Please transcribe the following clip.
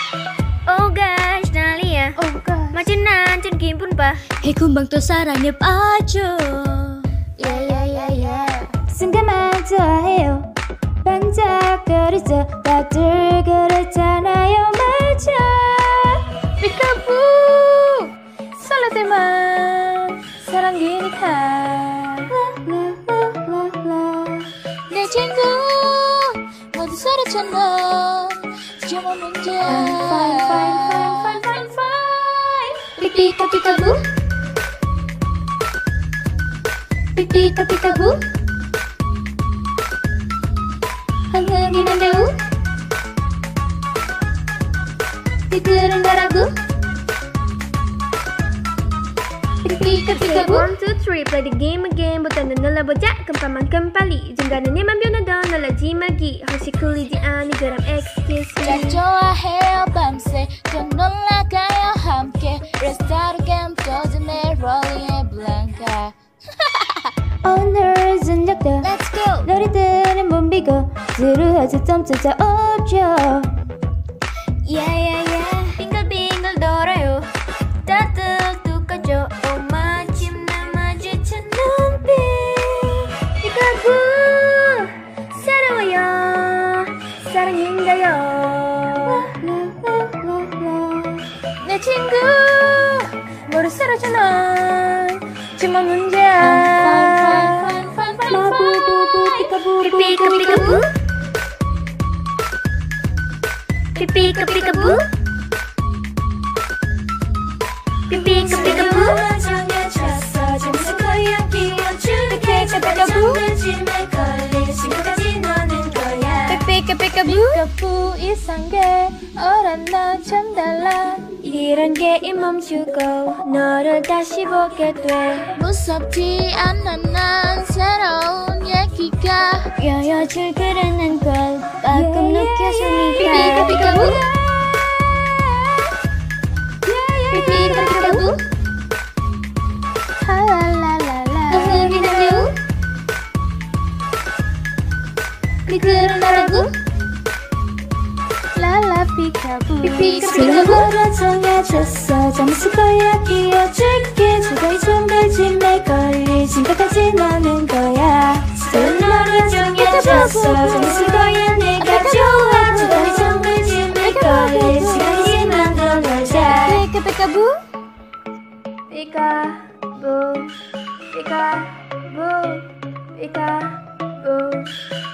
Oh gosh, 난리야. Oh god. 마치 난전 기분 봐. Hey 금방 또 사랑에 빠져. 순간만 좋아해요. 반짝거리죠. 다들 그랬잖아요. 맞아. 피카부 설렐 때만 사랑이니까. 내 친구 모두 사라졌나. 지금은 문제야. I'm fine. 피카피카부. 피카피카부. 흥흥이는 배우. 피클은 가라고. 피카피카부. 1, 2, 3, play the game again. 보다는 놀라보자. 금방만큼 빨리. 중간에 내맘 변하던 놀라지 말기. 혹시 끌리지 않니 그럼 excuse 자 me. 좋아해요 밤새 또 놀라가요 함께 레스타르 게임 도전해 롤링의 블랑카. 오늘 저녁도 Let's go. 놀이들은 봄비고 지루해서 좀 찾아오죠. Yeah. 빙글빙글 돌아요. 다들 똑같죠. 마침 나 마주친 눈빛. 피카부 사랑해요. 사랑인가요? 내 친구 모두 사라져나. 지금 문제야. 마부부부 피카부부. 피카피카부. 피카피카부. 피카피카부. 정해졌어. 점수 거야 끼워줄게. 피카피카부. 정해짐에 걸릴 시간까지 너는 거야. 피카피카부 이상해 어란 너참 달라. 이런 게임 멈추고 너를 다시 보게 돼. 무섭지 않아 난 새로운 얘기가. 여여줄 그러는 걸 가끔 느껴지니까. 피카피카부. 피카피카부. 하랄랄랄라. 흥이는 배우. 피클은 가라고. 랄라 피카부. 슬로우로 정해졌어. 점수 거야 끼워줄게. 주거이 정글짐에 걸릴 심각하지 너는 거야. 슬로우로 정해졌어. 점수 거야 내가 좋아. 주거이 정글짐에 걸릴 시간이지만 더 놀자. 피카피카부. 피카부 피카부 피카부